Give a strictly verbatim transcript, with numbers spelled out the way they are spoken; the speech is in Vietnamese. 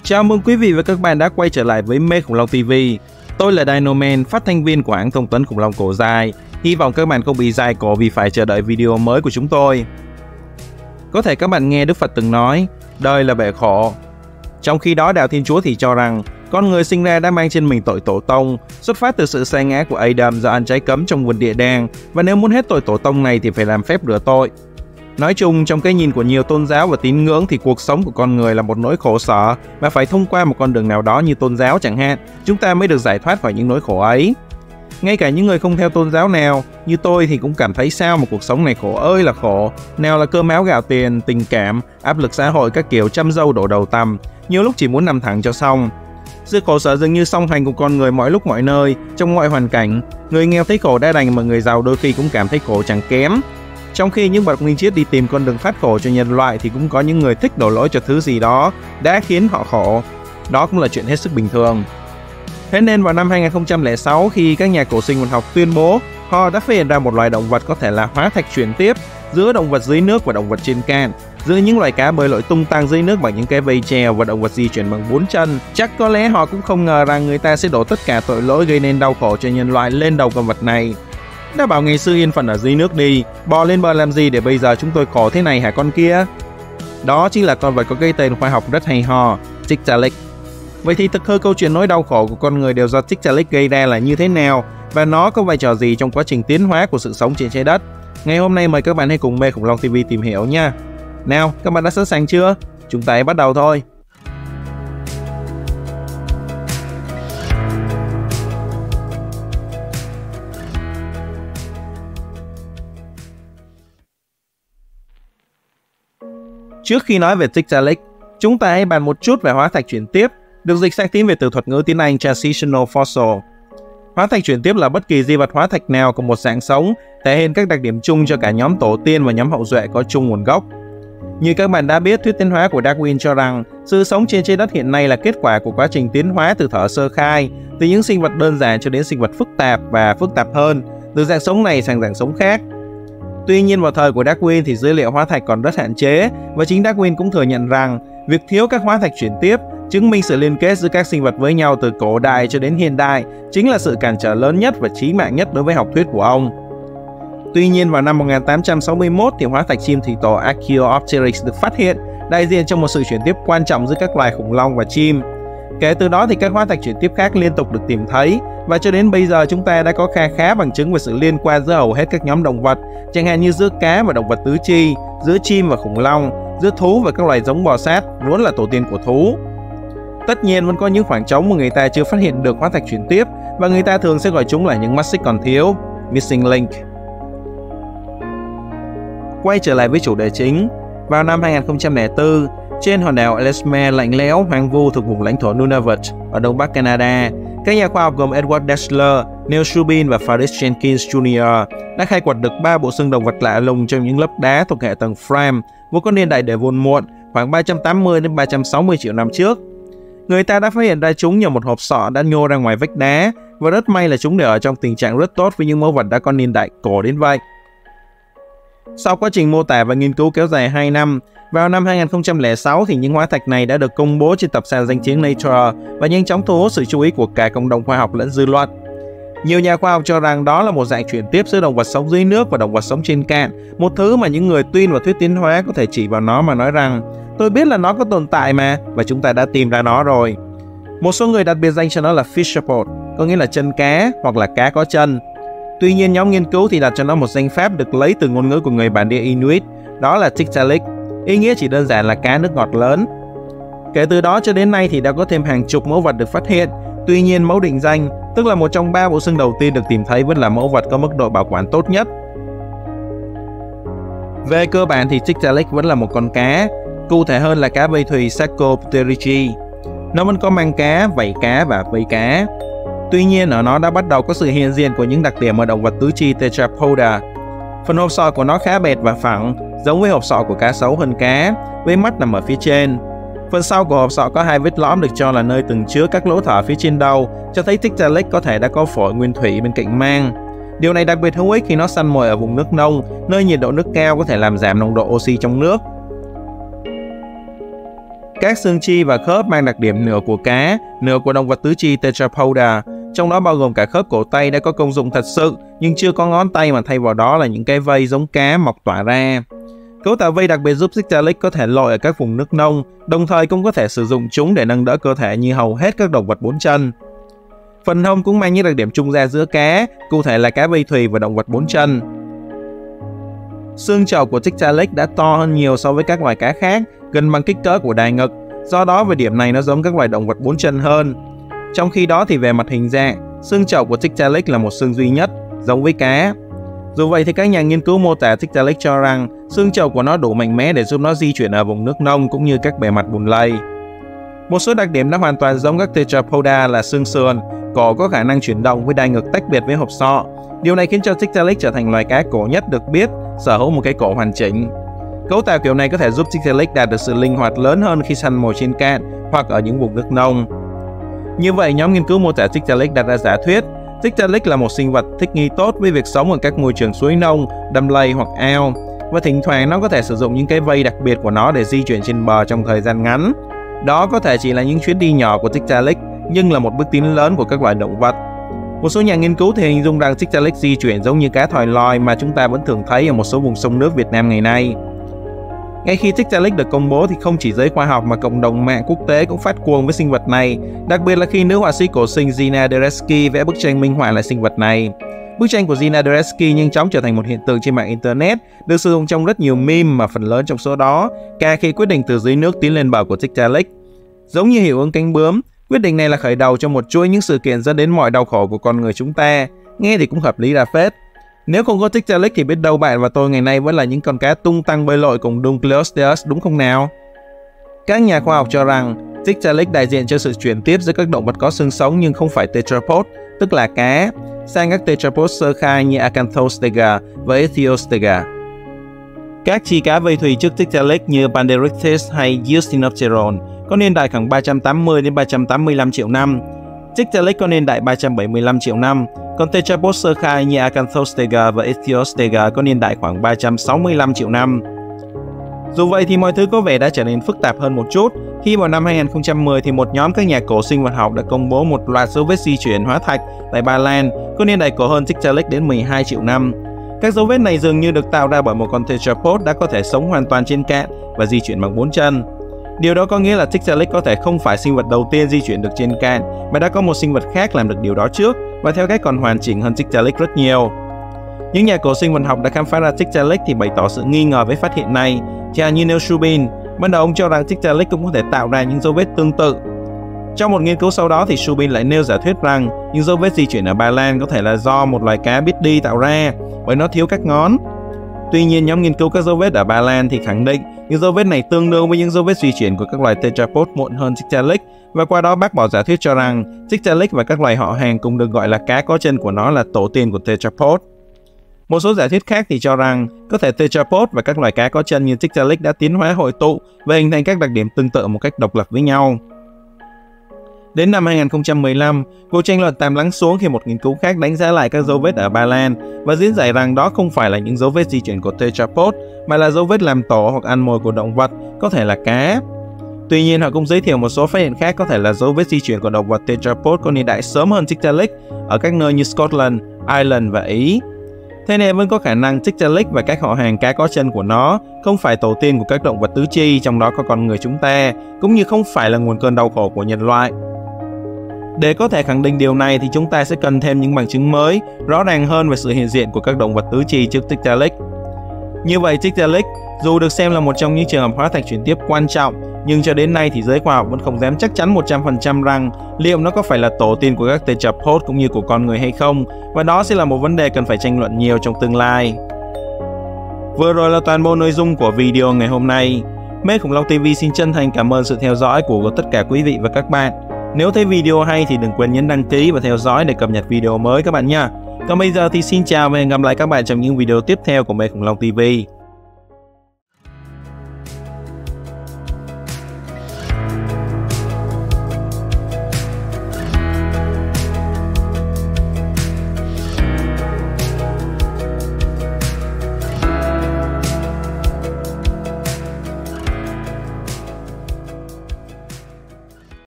Chào mừng quý vị và các bạn đã quay trở lại với Mê Khủng Long ti vi. Tôi là Dinoman, phát thanh viên của hãng thông tấn khủng long cổ dài. Hy vọng các bạn không bị dai cổ vì phải chờ đợi video mới của chúng tôi. Có thể các bạn nghe Đức Phật từng nói, đời là bể khổ. Trong khi đó, đạo Thiên Chúa thì cho rằng con người sinh ra đã mang trên mình tội tổ tông, xuất phát từ sự sa ngã của Adam do ăn trái cấm trong vườn địa đàng, và nếu muốn hết tội tổ tông này thì phải làm phép rửa tội. Nói chung, trong cái nhìn của nhiều tôn giáo và tín ngưỡng thì cuộc sống của con người là một nỗi khổ sở và phải thông qua một con đường nào đó như tôn giáo chẳng hạn, chúng ta mới được giải thoát khỏi những nỗi khổ ấy. Ngay cả những người không theo tôn giáo nào, như tôi thì cũng cảm thấy sao mà cuộc sống này khổ ơi là khổ. Nào là cơm áo gạo tiền, tình cảm, áp lực xã hội các kiểu trăm dâu đổ đầu tằm, nhiều lúc chỉ muốn nằm thẳng cho xong. Sự khổ sở dường như song hành của con người mọi lúc mọi nơi, trong mọi hoàn cảnh. Người nghèo thấy khổ đã đành mà người giàu đôi khi cũng cảm thấy khổ chẳng kém. Trong khi những bậc minh triết đi tìm con đường thoát khổ cho nhân loại thì cũng có những người thích đổ lỗi cho thứ gì đó đã khiến họ khổ. Đó cũng là chuyện hết sức bình thường. Thế nên vào năm hai nghìn không trăm lẻ sáu, khi các nhà cổ sinh vật học tuyên bố họ đã phát hiện ra một loài động vật có thể là hóa thạch chuyển tiếp giữa động vật dưới nước và động vật trên cạn, giữa những loài cá bơi lội tung tăng dưới nước bằng những cái vây chèo và động vật di chuyển bằng bốn chân. Chắc có lẽ họ cũng không ngờ rằng người ta sẽ đổ tất cả tội lỗi gây nên đau khổ cho nhân loại lên đầu con vật này. Đã bảo ngày xưa yên phận ở dưới nước đi, bò lên bờ làm gì để bây giờ chúng tôi khổ thế này hả con kia? Đó chính là con vật có cái tên khoa học rất hay ho, Tiktaalik. Vậy thì thực hư câu chuyện nỗi đau khổ của con người đều do Tiktaalik gây ra là như thế nào, và nó có vai trò gì trong quá trình tiến hóa của sự sống trên trái đất? Ngày hôm nay mời các bạn hãy cùng Mê Khủng Long ti vi tìm hiểu nha. Nào, các bạn đã sẵn sàng chưa? Chúng ta hãy bắt đầu thôi. Trước khi nói về Tiktaalik, chúng ta hãy bàn một chút về hóa thạch chuyển tiếp, được dịch sang tiếng Việt từ thuật ngữ tiếng Anh Transitional Fossil. Hóa thạch chuyển tiếp là bất kỳ di vật hóa thạch nào của một dạng sống, thể hiện các đặc điểm chung cho cả nhóm tổ tiên và nhóm hậu duệ có chung nguồn gốc. Như các bạn đã biết, thuyết tiến hóa của Darwin cho rằng sự sống trên trái đất hiện nay là kết quả của quá trình tiến hóa từ thuở sơ khai, từ những sinh vật đơn giản cho đến sinh vật phức tạp và phức tạp hơn, từ dạng sống này sang dạng sống khác. Tuy nhiên, vào thời của Darwin thì dữ liệu hóa thạch còn rất hạn chế, và chính Darwin cũng thừa nhận rằng việc thiếu các hóa thạch chuyển tiếp chứng minh sự liên kết giữa các sinh vật với nhau từ cổ đại cho đến hiện đại chính là sự cản trở lớn nhất và chí mạng nhất đối với học thuyết của ông. Tuy nhiên, vào năm một nghìn tám trăm sáu mươi mốt thì hóa thạch chim thủy tổ Archaeopteryx được phát hiện, đại diện cho một sự chuyển tiếp quan trọng giữa các loài khủng long và chim. Kể từ đó thì các hóa thạch chuyển tiếp khác liên tục được tìm thấy, và cho đến bây giờ chúng ta đã có kha khá bằng chứng về sự liên quan giữa hầu hết các nhóm động vật, chẳng hạn như giữa cá và động vật tứ chi, giữa chim và khủng long, giữa thú và các loài giống bò sát, vốn là tổ tiên của thú. Tất nhiên vẫn có những khoảng trống mà người ta chưa phát hiện được hóa thạch chuyển tiếp, và người ta thường sẽ gọi chúng là những mắt xích còn thiếu, missing link. Quay trở lại với chủ đề chính, vào năm hai nghìn không trăm lẻ bốn, trên hòn đảo Ellesmere lạnh lẽo, hoang vu thuộc vùng lãnh thổ Nunavut ở đông bắc Canada, các nhà khoa học gồm Edward Deshler, Neil Shubin và Faris Jenkins Junior đã khai quật được ba bộ xương động vật lạ lùng trong những lớp đá thuộc hệ tầng Fram, vốn có niên đại Devon muộn, khoảng ba trăm tám mươi đến ba trăm sáu mươi triệu năm trước. Người ta đã phát hiện ra chúng nhờ một hộp sọ đã nhô ra ngoài vách đá, và rất may là chúng đều ở trong tình trạng rất tốt với những mẫu vật đã có niên đại cổ đến vậy. Sau quá trình mô tả và nghiên cứu kéo dài hai năm, vào năm hai nghìn không trăm lẻ sáu thì những hóa thạch này đã được công bố trên tập san danh tiếng Nature và nhanh chóng thu hút sự chú ý của cả cộng đồng khoa học lẫn dư luận. Nhiều nhà khoa học cho rằng đó là một dạng chuyển tiếp giữa động vật sống dưới nước và động vật sống trên cạn, một thứ mà những người tin vào thuyết tiến hóa có thể chỉ vào nó mà nói rằng tôi biết là nó có tồn tại mà, và chúng ta đã tìm ra nó rồi. Một số người đặt biệt danh cho nó là fishapod, có nghĩa là chân cá hoặc là cá có chân. Tuy nhiên, nhóm nghiên cứu thì đặt cho nó một danh pháp được lấy từ ngôn ngữ của người bản địa Inuit, đó là Tiktaalik, ý nghĩa chỉ đơn giản là cá nước ngọt lớn. Kể từ đó cho đến nay thì đã có thêm hàng chục mẫu vật được phát hiện. Tuy nhiên, mẫu định danh, tức là một trong ba bộ xương đầu tiên được tìm thấy, vẫn là mẫu vật có mức độ bảo quản tốt nhất. Về cơ bản thì Tiktaalik vẫn là một con cá, cụ thể hơn là cá vây thùy Sarcopterygi. Nó vẫn có mang cá, vảy cá và vây cá. Tuy nhiên, ở nó đã bắt đầu có sự hiện diện của những đặc điểm ở động vật tứ chi Tetrapoda. Phần hộp sọ của nó khá bệt và phẳng, giống với hộp sọ của cá sấu hơn cá, với mắt nằm ở phía trên. Phần sau của hộp sọ có hai vết lõm được cho là nơi từng chứa các lỗ thở phía trên đầu, cho thấy Tiktaalik có thể đã có phổi nguyên thủy bên cạnh mang. Điều này đặc biệt hữu ích khi nó săn mồi ở vùng nước nông, nơi nhiệt độ nước cao có thể làm giảm nồng độ oxy trong nước. Các xương chi và khớp mang đặc điểm nửa của cá, nửa của động vật tứ chi Tetrapoda, trong đó bao gồm cả khớp cổ tay đã có công dụng thật sự nhưng chưa có ngón tay, mà thay vào đó là những cái vây giống cá mọc tỏa ra. Cấu tạo vây đặc biệt giúp Tiktaalik có thể lội ở các vùng nước nông, đồng thời cũng có thể sử dụng chúng để nâng đỡ cơ thể như hầu hết các động vật bốn chân. Phần hông cũng mang những đặc điểm trung gian giữa cá, cụ thể là cá vây thùy và động vật bốn chân. Xương chậu của Tiktaalik đã to hơn nhiều so với các loài cá khác, gần bằng kích cỡ của đài ngực, do đó về điểm này nó giống các loài động vật bốn chân hơn. Trong khi đó thì về mặt hình dạng, xương chậu của Tiktaalik là một xương duy nhất, giống với cá. Dù vậy thì các nhà nghiên cứu mô tả Tiktaalik cho rằng xương chậu của nó đủ mạnh mẽ để giúp nó di chuyển ở vùng nước nông cũng như các bề mặt bùn lầy. Một số đặc điểm nó hoàn toàn giống các Tetrapoda là xương sườn, cổ có khả năng chuyển động với đai ngực tách biệt với hộp sọ. Điều này khiến cho Tiktaalik trở thành loài cá cổ nhất được biết sở hữu một cái cổ hoàn chỉnh. Cấu tạo kiểu này có thể giúp Tiktaalik đạt được sự linh hoạt lớn hơn khi săn mồi trên cạn hoặc ở những vùng nước nông. Như vậy, nhóm nghiên cứu mô tả Tiktaalik đặt ra giả thuyết Tiktaalik là một sinh vật thích nghi tốt với việc sống ở các môi trường suối nông, đầm lầy hoặc ao, và thỉnh thoảng nó có thể sử dụng những cái vây đặc biệt của nó để di chuyển trên bờ trong thời gian ngắn. Đó có thể chỉ là những chuyến đi nhỏ của Tiktaalik, nhưng là một bước tiến lớn của các loài động vật. Một số nhà nghiên cứu thì hình dung rằng Tiktaalik di chuyển giống như cá thòi lòi mà chúng ta vẫn thường thấy ở một số vùng sông nước Việt Nam ngày nay. Ngay khi Tiktaalik được công bố thì không chỉ giới khoa học mà cộng đồng mạng quốc tế cũng phát cuồng với sinh vật này, đặc biệt là khi nữ họa sĩ cổ sinh Gina Derevsky vẽ bức tranh minh họa lại sinh vật này. Bức tranh của Gina Derevsky nhanh chóng trở thành một hiện tượng trên mạng Internet, được sử dụng trong rất nhiều meme mà phần lớn trong số đó ca khi quyết định từ dưới nước tiến lên bờ của Tiktaalik. Giống như hiệu ứng cánh bướm, quyết định này là khởi đầu cho một chuỗi những sự kiện dẫn đến mọi đau khổ của con người chúng ta. Nghe thì cũng hợp lý ra phết. Nếu không có Tiktaalik thì biết đâu bạn và tôi ngày nay vẫn là những con cá tung tăng bơi lội cùng Dunkleosteus, đúng không nào? Các nhà khoa học cho rằng Tiktaalik đại diện cho sự chuyển tiếp giữa các động vật có xương sống nhưng không phải tetrapod, tức là cá, sang các tetrapod sơ khai như Acanthostega và Ethiostega. Các chi cá vây thùy trước Tiktaalik như Panderichthys hay Eusthinopteron có niên đại khoảng ba trăm tám mươi đến ba trăm tám mươi lăm triệu năm. Tiktaalik có niên đại ba trăm bảy mươi lăm triệu năm, còn tetrapod sơ khai như Acanthostega và Ethiostega có niên đại khoảng ba trăm sáu mươi lăm triệu năm. Dù vậy thì mọi thứ có vẻ đã trở nên phức tạp hơn một chút khi vào năm hai nghìn không trăm mười thì một nhóm các nhà cổ sinh vật học đã công bố một loạt dấu vết di chuyển hóa thạch tại Ba Lan có niên đại cổ hơn Tiktaalik đến mười hai triệu năm. Các dấu vết này dường như được tạo ra bởi một con tetrapod đã có thể sống hoàn toàn trên cạn và di chuyển bằng bốn chân. Điều đó có nghĩa là Tiktaalik có thể không phải sinh vật đầu tiên di chuyển được trên cạn, mà đã có một sinh vật khác làm được điều đó trước và theo cách còn hoàn chỉnh hơn Tiktaalik rất nhiều. Những nhà cổ sinh vật học đã khám phá ra Tiktaalik thì bày tỏ sự nghi ngờ với phát hiện này. Chẳng như Neil Shubin, ban đầu ông cho rằng Tiktaalik cũng có thể tạo ra những dấu vết tương tự. Trong một nghiên cứu sau đó thì Shubin lại nêu giả thuyết rằng những dấu vết di chuyển ở Ba Lan có thể là do một loài cá biết đi tạo ra bởi nó thiếu các ngón. Tuy nhiên, nhóm nghiên cứu các dấu vết ở Ba Lan thì khẳng định những dấu vết này tương đương với những dấu vết di chuyển của các loài tetrapod muộn hơn Tiktaalik, và qua đó bác bỏ giả thuyết cho rằng Tiktaalik và các loài họ hàng cùng được gọi là cá có chân của nó là tổ tiên của tetrapod. Một số giả thuyết khác thì cho rằng có thể tetrapod và các loài cá có chân như Tiktaalik đã tiến hóa hội tụ và hình thành các đặc điểm tương tự một cách độc lập với nhau. Đến năm hai nghìn không trăm mười lăm, cuộc tranh luận tạm lắng xuống khi một nghiên cứu khác đánh giá lại các dấu vết ở Ba Lan và diễn giải rằng đó không phải là những dấu vết di chuyển của tetrapod mà là dấu vết làm tổ hoặc ăn mồi của động vật, có thể là cá. Tuy nhiên, họ cũng giới thiệu một số phát hiện khác có thể là dấu vết di chuyển của động vật tetrapod có niên đại sớm hơn Tiktaalik ở các nơi như Scotland, Ireland và Ý. Thế nên vẫn có khả năng Tiktaalik và các họ hàng cá có chân của nó không phải tổ tiên của các động vật tứ chi, trong đó có con người chúng ta, cũng như không phải là nguồn cơn đau khổ của nhân loại. Để có thể khẳng định điều này thì chúng ta sẽ cần thêm những bằng chứng mới, rõ ràng hơn về sự hiện diện của các động vật tứ chi trước Tiktaalik. Như vậy, Tiktaalik dù được xem là một trong những trường hợp hóa thạch chuyển tiếp quan trọng, nhưng cho đến nay thì giới khoa học vẫn không dám chắc chắn một trăm phần trăm rằng liệu nó có phải là tổ tiên của các tetrapod cũng như của con người hay không, và đó sẽ là một vấn đề cần phải tranh luận nhiều trong tương lai. Vừa rồi là toàn bộ nội dung của video ngày hôm nay. Mê Khủng Long ti vi xin chân thành cảm ơn sự theo dõi của tất cả quý vị và các bạn. Nếu thấy video hay thì đừng quên nhấn đăng ký và theo dõi để cập nhật video mới các bạn nha. Còn bây giờ thì xin chào và hẹn gặp lại các bạn trong những video tiếp theo của Mê Khủng Long ti vi.